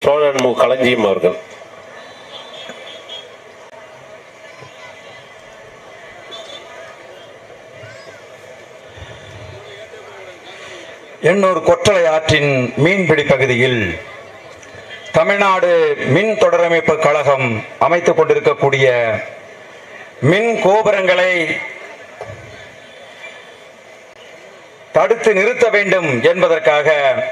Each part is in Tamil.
சோழன் மு. களஞ்சியம் அவர்கள். எண்ணூர் கொற்றலை ஆற்றின் மீன்பிடி பகுதியில் தமிழ்நாடு மின் தொடரமைப்பு கழகம் அமைத்துக் கொண்டிருக்கக்கூடிய மின் கோபுரங்களை தடுத்து நிறுத்த வேண்டும் என்பதற்காக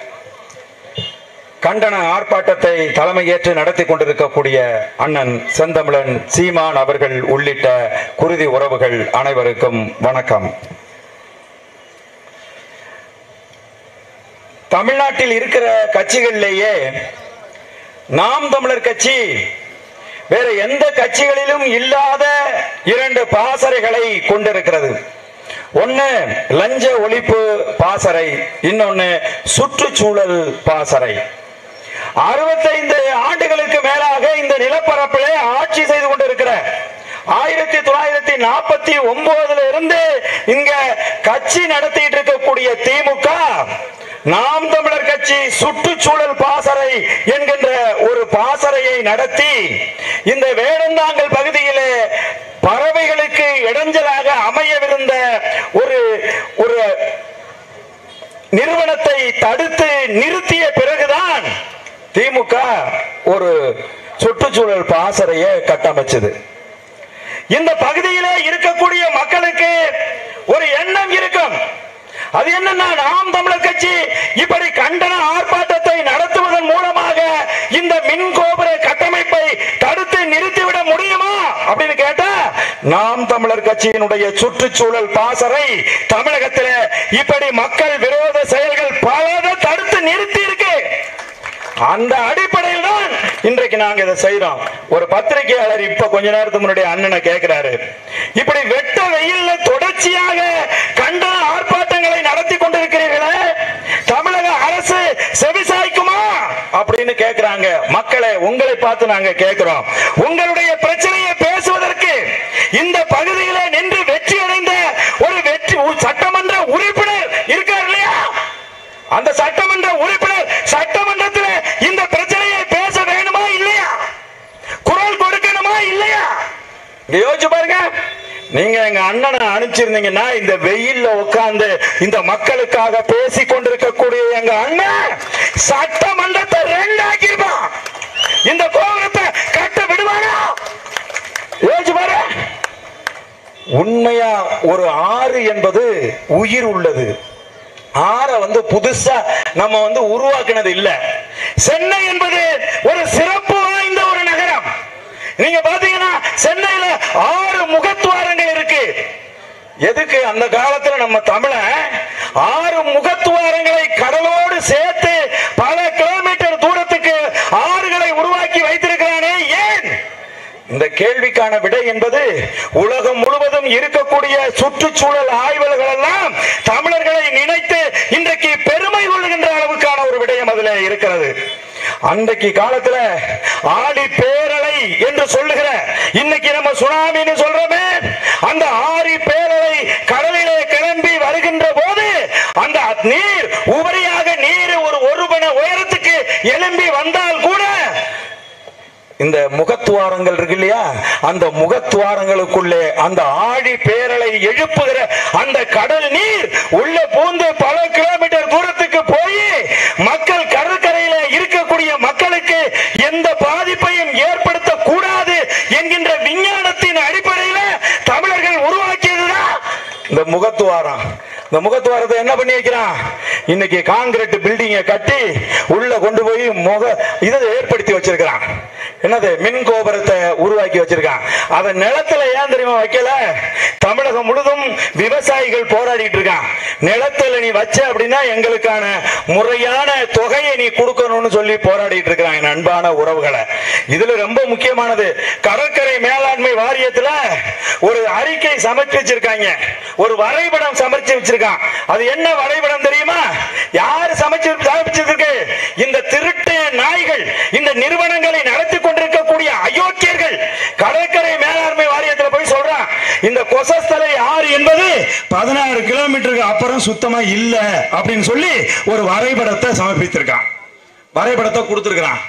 கண்டன ஆர்ப்பாட்டத்தை தலைமையேற்று நடத்தி கொண்டிருக்கக்கூடிய அண்ணன் செந்தமிழன் சீமான் அவர்கள் உள்ளிட்ட குருதி உறவுகள் அனைவருக்கும் வணக்கம். தமிழ்நாட்டில் இருக்கிற கட்சிகளிலேயே நாம் தமிழர் கட்சி வேற எந்த கட்சிகளிலும் இல்லாத இரண்டு பாசறைகளை கொண்டிருக்கிறது. ஒன்னு லஞ்ச ஒழிப்பு பாசறை, இன்னொன்னு சுற்றுச்சூழல் பாசறை. 65 ஆண்டுகளுக்கு மேலாக இந்த நிலப்பரப்பிலே ஆட்சி செய்து கொண்டிருக்கிற 1949 இருந்து இங்க கட்சி நடத்திட்டு இருக்கக்கூடிய திமுக நாம் தமிழர் கட்சி சுற்றுச்சூழல் பாசறை என்கின்ற ஒரு பாசறையை நடத்தி இந்த வேடந்தாங்கல் பகுதியிலே பறவைகளுக்கு இடைஞ்சலாக அமையவிருந்த ஒரு நிறுவனத்தை தடுத்து நிறுத்திய பிறகுதான் திமுக ஒரு சுற்றுச்சூழல் பாசறையை கட்டமைச்சது. இந்த பகுதியிலே இருக்கக்கூடிய மக்களுக்கு ஒரு எண்ணம் இருக்கும். அது என்னன்னா, நாம் தமிழர் கட்சி இப்படி கண்டன ஆர்ப்பாட்டத்தை நடத்துவதன் மூலமாக இந்த மின் கோபுர கட்டமைப்பை தடுத்து நிறுத்திவிட முடியுமா அப்படின்னு கேட்டா, நாம் தமிழர் கட்சியினுடைய சுற்றுச்சூழல் பாசறை தமிழகத்தில் இப்படி மக்கள் விரோத செயல்கள் பலதை தடுத்து நிறுத்தி இருக்கு. அந்த அடிப்படையில் தான் இன்றைக்கு நாங்க இதை செய்யறோம். ஒரு பத்திரிகையாளர் இப்ப கொஞ்ச நேரத்துக்கு முன்னாடி அண்ணனை கேட்கிறாரு, இப்படி வெட்ட வெயில்ல தொடர்ச்சியாக கண்டன ஆர்ப்பாட்டங்களை நடத்தி கொண்டிருக்கிறீர்களே, தமிழக அரசு செவிசாய்க்குமா அப்படின்னு கேட்கிறாங்க. மக்களை உங்களை பார்த்து நாங்க கேட்கிறோம், உங்களுடைய பிரச்சனையை பேசுவதற்கு இந்த பகுதியில நின்று வெற்றி அடைந்த ஒரு சட்டமன்ற உறுப்பினர் இருக்கார் இல்லையா? அந்த சட்டமன்ற உறுப்பினர் சட்டமன்றத்தில் இந்த பிரச்சனையை பேச வேணுமா இல்லையா? குரல் கொடுக்கணுமா இல்லையா? யோசிச்சு பாருங்க. நீங்க எங்க அண்ணனை அனுப்பிச்சிருந்தீங்கன்னா இந்த வெயில்ல உட்கார்ந்து இந்த மக்களுக்காக பேசி கொண்டிருக்கக்கூடிய எங்க அண்ணன் சட்டமன்றத்தை ரெண்டாக்கிருப்பான். இந்த கோபுரத்தை கட்ட விடுவானா? யோசிச்சு பாரு. உண்மையா ஒரு ஆறு என்பது உயிர் உள்ளது. ஆற புதுசா நம்ம உருவாக்கினது இல்ல. சென்னை என்பது ஒரு சிறப்பு வாய்ந்த ஒரு நகரம். நீங்க பாத்தீங்கன்னா சென்னையில 6 முகத்துவாரங்கள் இருக்கு. எதுக்கு? அந்த காலத்துல நம்ம தமிழ 6 முகத்துவாரங்களை கடலோடு சேர்த்து பல கிலோமீட்டர் தூரத்துக்கு ஆறுகளை உருவாக்கி வைத்திருக்கிறானே, ஏன்? இந்த கேள்விக்கான விடை என்பது உலகம் முழுவதும் இருக்கக்கூடிய சுற்றுச்சூழல் ஆய்வாளர்கள் எல்லாம் தமிழர்களை நினைத்து இன்றைக்கு பெருமை கொள்கின்ற அளவுக்கான ஒரு விடயம் அதுல இருக்கிறது. அன்றைக்கு காலத்துல ஆடி பேரலை என்று சொல்லுகிற, இன்னைக்கு நம்ம சுனாமின்னு சொல்றோமே, அந்த ஆடி பேரலை கடலிலே கிளம்பி வருகின்ற போது அந்த நீர் உபரியாக நீர் ஒரு பண உயரத்துக்கு எழும்பி வந்தால் கூட இந்த முகத்துவாரங்கள் இருக்கு இல்லையா, அந்த முகத்துவாரங்களுக்குள்ளே அந்த ஆழி பேரலை எழுப்புகிற அந்த கடல் நீர் உள்ள பூந்து பல கிலோமீட்டர் தூரத்துக்கு போய் மக்கள் கடற்கரையில இருக்கக்கூடிய மக்களுக்கு எந்த பாதிப்பையும் ஏற்படுத்த கூடாது என்கின்ற விஞ்ஞானத்தின் அடிப்படையில் தமிழர்கள் உருவாக்கியதுதான் இந்த முகத்துவாரம். இந்த முகத்துவாரத்தை என்ன பண்ணி வைக்கிறான்? இன்னைக்கு கான்கிரீட் பில்டிங்க கட்டி உள்ள கொண்டு போய் இதை ஏற்படுத்தி வச்சிருக்கிறான். என்னது? மின் கோபுரத்தை உருவாக்கி வச்சிருக்கான். அதை நிலத்துல ஏன் தெரியுமா வைக்கல? தமிழகம் முழுதும் விவசாயிகள் போராடிட்டு இருக்கான். நிலத்துல நீ வச்ச அப்படின்னா எங்களுக்கான முறையான தொகையை நீ கொடுக்கணும்னு சொல்லி போராடிட்டு இருக்கிறாங்க. அன்பான உறவுகளை, இதுல ரொம்ப முக்கியமானது, கடற்கரை மேலாண்மை வாரியத்துல ஒரு அறிக்கை சமைச்சு வச்சிருக்காங்க, ஒரு வரைபடம் சமைச்சு வச்சிருக்கான். அது என்ன வரைபடம் தெரியுமா? யாரு சமைச்சிருக்கு? இந்த திருட்டு நாய்கள், இந்த நிறுவனங்களை நடத்தி கொண்டிருக்கக்கூடிய அயோக்கியர்கள் கடற்கரை மேலாண்மை வாரியத்தில் போய் சொல்றான், இந்த கொசஸ்தலை ஆறு என்பது 16 கிலோமீட்டருக்கு அப்புறம் சுத்தமா இல்ல அப்படின்னு சொல்லி ஒரு வரைபடத்தை சமர்ப்பித்திருக்கான். வரைபடத்தை கொடுத்திருக்கிறான்.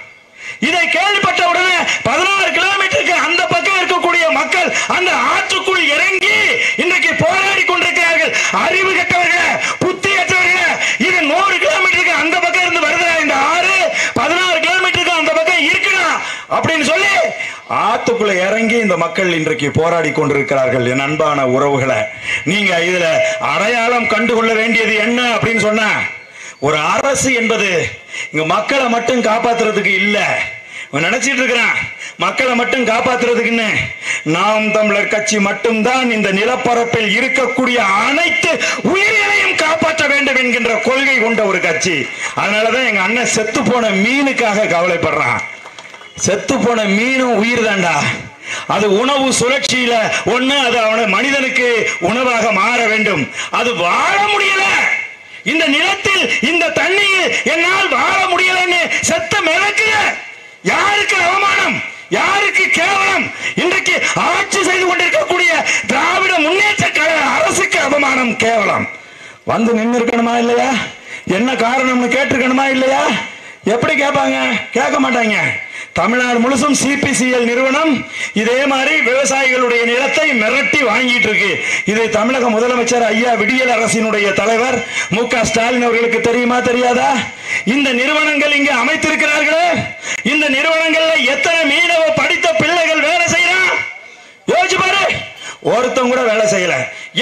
இதை கேள்விப்பட்ட உடனே 16 கிலோமீட்டருக்கு அந்த பக்கம் இருக்கக்கூடிய மக்கள் அந்த ஆற்றுக்குள் இறங்கி இன்றைக்கு போராடி கொண்டிருக்கிறார்கள். அறிவு கெட்டவர்களே, புத்தியற்றவர்களே, இது 100 கிலோமீட்டருக்கு அந்த பக்கம் இருந்து வருதா இந்த ஆறு, 16 கிலோமீட்டருக்கு அந்த பக்கம் இருக்கணும் அப்படின்னு சொல்லி ஆத்துக்குள்ள இறங்கி இந்த மக்கள் இன்றைக்கு போராடி கொண்டிருக்கிறார்கள். என் அன்பான உறவுகளை, நீங்க இதுல அடையாளம் கண்டுகொள்ள வேண்டியது என்ன அப்படின்னு சொன்னா, ஒரு அரசு என்பது இங்க மக்களை மட்டும் காப்பாத்துறதுக்கு இல்ல. நினைச்சிட்டு இருக்கிறான் மக்களை மட்டும் காப்பாத்துறதுக்குன்னு. நாம் தமிழர் கட்சி மட்டும்தான் இந்த நிலப்பரப்பில் இருக்கக்கூடிய அனைத்து உயிர்களையும் காப்பாற்ற வேண்டும் என்கின்ற கொள்கை கொண்ட ஒரு கட்சி. அதனாலதான் எங்க அண்ணன் செத்து போன மீனுக்காக கவலைப்படுறான். செத்து போன மீனும் உயிர் தாண்டா. அது உணவு சுழற்சியில ஒண்ணு, அது அவன மனிதனுக்கு உணவாக மாற வேண்டும். அது வாழ முடியல, இந்த நிலத்தில் இந்த தண்ணியில் என்னால் வாழ முடியலன்னு செத்த மிதக்குற. யாருக்கு அவமானம், யாருக்கு கேவலம்? இன்றைக்கு ஆட்சி செய்து கொண்டிருக்கக்கூடிய திராவிட முன்னேற்ற கழக அரசுக்கு அவமானம், கேவலம். வந்து நின்று இருக்கணுமா இல்லையா? என்ன காரணம்னு கேட்டிருக்கணுமா இல்லையா? எப்படி கேட்பாங்க? கேட்க மாட்டாங்க. தமிழ்நாடு முழுசும் சிபிசிஎல் நிறுவனம் இதே மாதிரி விவசாயிகளுடைய நிலத்தை மிரட்டி வாங்கிட்டு இருக்கு. இது தமிழக முதலமைச்சர் ஐயா விடியல் அரசினுடைய தலைவர் மு.க. ஸ்டாலின் அவர்களுக்கு தெரியுமா தெரியாதா? இந்த நிறுவனங்கள் இங்கே அமைத்திருக்கிறார்களே, இந்த நிறுவனங்கள்ல எத்தனை மீனவ படித்த பிள்ளைகள் வேலை செய்யறான் யோசிச்சு பாரு. ஒருத்தம் கூட வேலை செய்யல.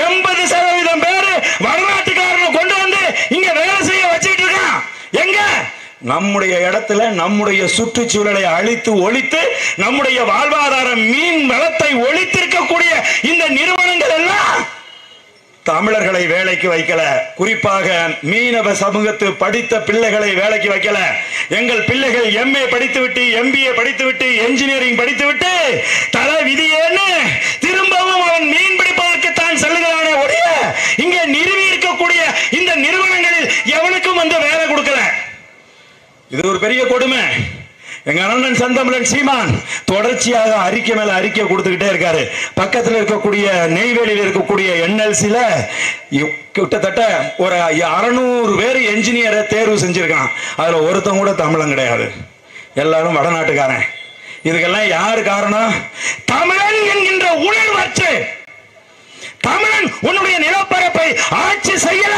80% பேரு வடநாட்டுக்காரனை கொண்டு வந்து இங்க வேலை செய்ய வச்சுட்டு இருக்கான். எங்க? நம்முடைய இடத்துல நம்முடைய சுற்றுச்சூழலை அழித்து ஒழித்து நம்முடைய வாழ்வாதார மீன் வளத்தை ஒழித்திருக்கக்கூடிய இந்த நிறுவனங்கள் எல்லாம் தமிழர்களை வேலைக்கு வைக்கல. குறிப்பாக மீனவ சமூகத்து படித்த பிள்ளைகளை வேலைக்கு வைக்கல. எங்கள் பிள்ளைகள் எம்ஏ படித்துவிட்டு, எம்பிஏ படித்துவிட்டு, என்ஜினியரிங் படித்துவிட்டு தலை விதியேன்னு திரும்பவும் அவன் மீன் பிடிப்பதற்கு தான் செல்லுகிறானே ஒழிய இங்கே நிறுவி இருக்கக்கூடிய இந்த நிறுவனங்களில் எவனுக்கும் வந்து வேலை கொடுக்கல. இது ஒரு பெரிய கொடுமை. எங்க அண்ணன் செந்தமிழன் சீமான் தொடர்ச்சியாக அறிக்கை மேல அறிக்கை கொடுத்துக்கிட்டே இருக்காரு. பக்கத்தில் இருக்கக்கூடிய நெய்வேலியில் இருக்கக்கூடிய என்எல்சில கிட்டத்தட்ட ஒரு 600 பேர் என்ஜினியரை தேர்வு செஞ்சிருக்கான். அதுல ஒருத்தன் கூட தமிழன் கிடையாது, எல்லாரும் வடநாட்டுக்காரன். இதுக்கெல்லாம் யாரு காரணம்? தமிழன் என்கின்ற உணர்வற்று தமிழன் உன்னுடைய நிலப்பரப்பை ஆட்சி செய்யல.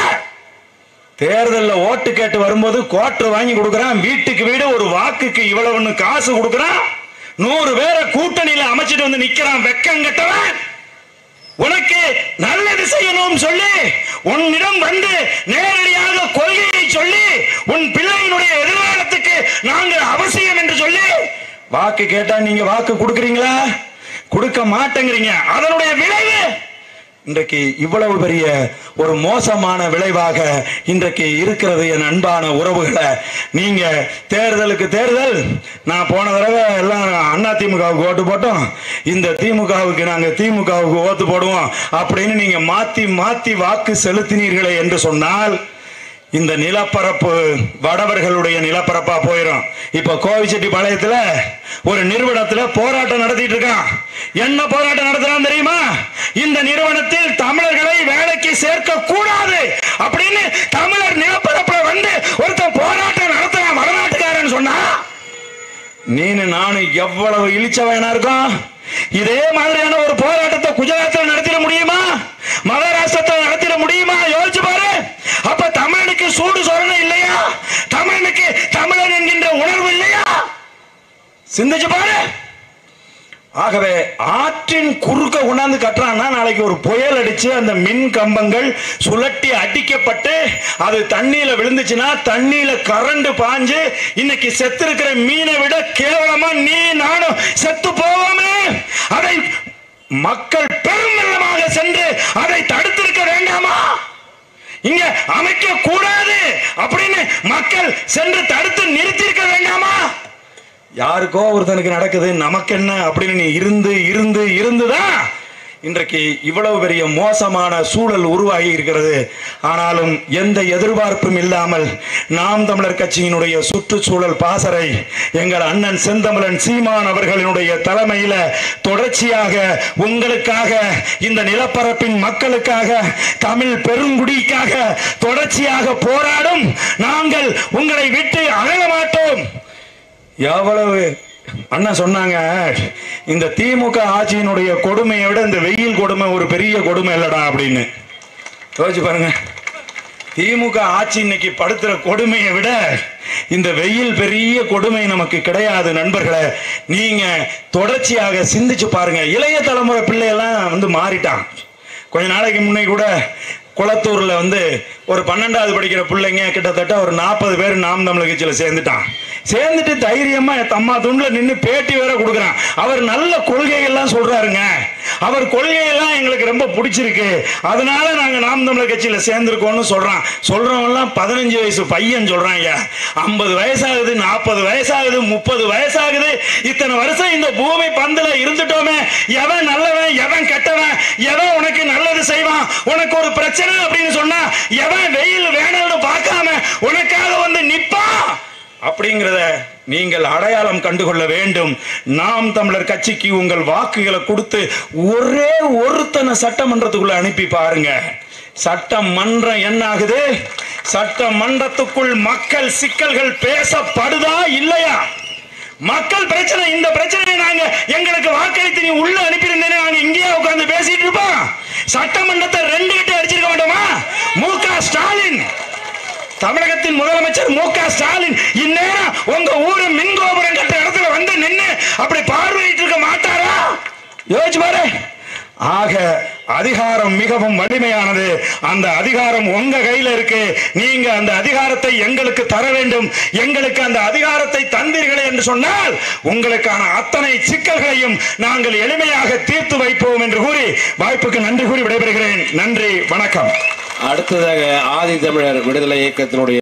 தேர்தலில் ஓட்டு கேட்டு வரும்போது கோட்டை வாங்கி கொடுக்கறான், வீட்டுக்கு வீடு ஒரு வாக்குக்கு இவ்வளவுன்னு காசு கொடுக்கறான், 100 பேரை கூட்டணியில அமைச்சிட்டு வந்து நிக்கிறான். வெக்கங்கட்டவன். உனக்கு நல்லது செய்யணும் சொல்லி உன்னிடம் வந்து நேரடியாக கொள்கையை சொல்லி உன் பிள்ளையினுடைய எதிர்காலத்துக்கு நாங்கள் அவசியம் என்று சொல்லி வாக்கு கேட்டா நீங்க வாக்கு கொடுக்கறீங்களா? கொடுக்க மாட்டேங்கிறீங்க. அதனுடைய விளைவு இன்றைக்கு இவ்வளவு பெரிய ஒரு மோசமான விளைவாக இன்றைக்கு இருக்கிறது. என் அன்பான உறவுகளை, நீங்க தேர்தலுக்கு தேர்தல், நான் போன தடவை எல்லாம் அண்ணா திமுகவுக்கு ஓட்டு போட்டோம், இந்த திமுகவுக்கு நாங்க திமுகவுக்கு ஓட்டு போடுவோம் அப்படின்னு நீங்க மாத்தி மாத்தி வாக்கு செலுத்தினீர்களே என்று சொன்னால் இந்த நிலப்பரப்பு வடவர்களுடைய நிலப்பரப்பா போயிடும். இப்ப கோவிச்செட்டிப்பாளையத்துல ஒரு நிறுவனத்துல போராட்டம் நடத்திட்டு இருக்கான். என்ன போராட்டம் நடத்துறான் தெரியுமா? இந்த நிறுவனத்தில் தமிழர்களை வேலைக்கு சேர்க்க கூடாது அப்படின்னு தமிழர் நிலப்பரப்புல வந்து ஒருத்தன் போராட்டம் நடத்துறான் வடநாட்டுக்காரன் சொன்னா, நீனு நானும் எவ்வளவு இழிச்சவனா இருக்கும். இதே மாதிரியான ஒரு போராட்டத்தை குஜராத்தில் நடத்திட முடியுமா? மகாராஷ்டிரத்தில் நடத்திட முடியுமா? யோசிச்சு பாரு. அப்ப தமிழனுக்கு சூடு சொரணை இல்லையா? தமிழனுக்கு தமிழன் என்கின்ற உணர்வு இல்லையா? சிந்திச்சு பாரு. ஆகவே ஆற்றின் குறுக்க உணர்ந்து கட்டுறான்னா நாளைக்கு ஒரு புயல் அடிச்சு அந்த மின் கம்பங்கள் சுழட்டி அடிக்கப்பட்டு அது தண்ணியில விழுந்துச்சுன்னா தண்ணியில கரண்ட் பாஞ்சு இன்னைக்கு செத்து இருக்கிற மீனை விட கேவலமா நீ நானும் செத்து போவோமே. அதை மக்கள் பெரும் வெள்ளமாக சென்று அதை தடுத்திருக்க வேண்டாமா? இங்க அமைக்க கூடாது அப்படின்னு மக்கள் சென்று தடுத்து நிறுத்தியிருக்க வேண்டாமா? யாருக்கோ ஒருத்தனுக்கு நடக்குது, நமக்கு என்ன அப்படின்னு நீ இருந்துதான் இன்றைக்கு இவ்வளவு பெரிய மோசமான சூழல் உருவாகி இருக்கிறது. ஆனாலும் எந்த எதிர்பார்ப்பும் இல்லாமல் நாம் தமிழர் கட்சியினுடைய சுற்றுச்சூழல் பாசறை எங்கள் அண்ணன் செந்தமிழன் சீமான் அவர்களினுடைய தலைமையில தொடர்ச்சியாக உங்களுக்காக, இந்த நிலப்பரப்பின் மக்களுக்காக, தமிழ் பெருங்குடிக்காக தொடர்ச்சியாக போராடும் நாங்கள் உங்களை விட்டு அகல மாட்டோம். எவ்வளவு அண்ணா சொன்னாங்க, இந்த திமுக ஆட்சியினுடைய கொடுமையை விட இந்த வெயில் கொடுமை ஒரு பெரிய கொடுமை இல்லடா அப்படின்னு. யோசிச்சு பாருங்க, திமுக ஆட்சி இன்னைக்கு படுத்துற கொடுமையை விட இந்த வெயில் பெரிய கொடுமை நமக்கு கிடையாது. நண்பர்களே, நீங்க தொடர்ச்சியாக சிந்திச்சு பாருங்க. இளைய தலைமுறை பிள்ளையெல்லாம் மாறிட்டான். கொஞ்ச நாளைக்கு முன்னே கூட குளத்தூர்ல ஒரு 12வது படிக்கிற பிள்ளைங்க கிட்டத்தட்ட ஒரு 40 பேர் நாம் தமிழர் கட்சியில சேர்ந்துட்டு தைரியமா தம்மா துண்டுல நின்று பேட்டி வேற கொடுக்குறான். அவர் நல்ல கொள்கைகள்லாம் சொல்றாருங்க. அவர் கொள்கையெல்லாம் எங்களுக்கு ரொம்ப பிடிச்சிருக்கு, அதனால நாங்க நாம் தமிழர் கட்சியில சேர்ந்திருக்கோம்னு சொல்றவங்க 15 வயசு பையன் சொல்றாங்க. 50 வயசாகுது, 40 வயசாகுது, 30 வயசாகுது. இத்தனை வருஷம் இந்த பூமி பந்துல இருந்துட்டோமே, எவன் நல்லவன் எவன் கெட்டவன், எவன் உனக்கு நல்லது செய்வான், உனக்கு ஒரு பிரச்சனை அப்படின்னு சொன்னா எவன் வெயில் வேணும்னு பார்க்காம உனக்காக நிப்பா அப்படிங்கிறத நீங்கள் அடையாளம் கண்டுகொள்ள வேண்டும். நாம் தமிழர் கட்சிக்கு உங்கள் வாக்குகளை கொடுத்து ஒரே ஒருத்தனை சட்டமன்றத்துக்குள்ள அனுப்பி பாருங்க. சட்டமன்றம் என்ன ஆகுது? சட்டமன்றத்துக்குள் மக்கள் சிக்கல்கள் பேசப்படுதா இல்லையா? மக்கள் பிரச்சனை, இந்த பிரச்சனை நாங்க எங்களுக்கு வாக்களித்து நீ உள்ள அனுப்பியிருந்தேன்னு நாங்க இங்கேயே உட்கார்ந்து பேசிட்டு இருப்போம். சட்டமன்றத்தை 2 கட்டு அடிச்சிருக்க மாட்டோமா? மு.க. ஸ்டாலின், தமிழகத்தின் முதலமைச்சர் மு.க. ஸ்டாலின் இந்நேரம் உங்க ஊரு மின்கோபுரம் கட்ட இடத்துல நின்று அப்படி பார்வையிட்டு இருக்க மாட்டாரா? யோசிச்சு பாரு. ஆக அதிகாரம் மிகவும் வலிமையானது. அந்த அதிகாரம் உங்க கையில இருக்கு. நீங்க அந்த அதிகாரத்தை எங்களுக்கு தர வேண்டும். எங்களுக்கு அந்த அதிகாரத்தை தந்தீர்களே என்று சொன்னால் உங்களுக்கான அத்தனை சிக்கல்களையும் நாங்கள் எளிமையாக தீர்த்து வைப்போம் என்று கூறி வாய்ப்புக்கு நன்றி கூறி விடைபெறுகிறேன். நன்றி, வணக்கம். அடுத்ததாக ஆதி தமிழர் விடுதலை இயக்கத்தினுடைய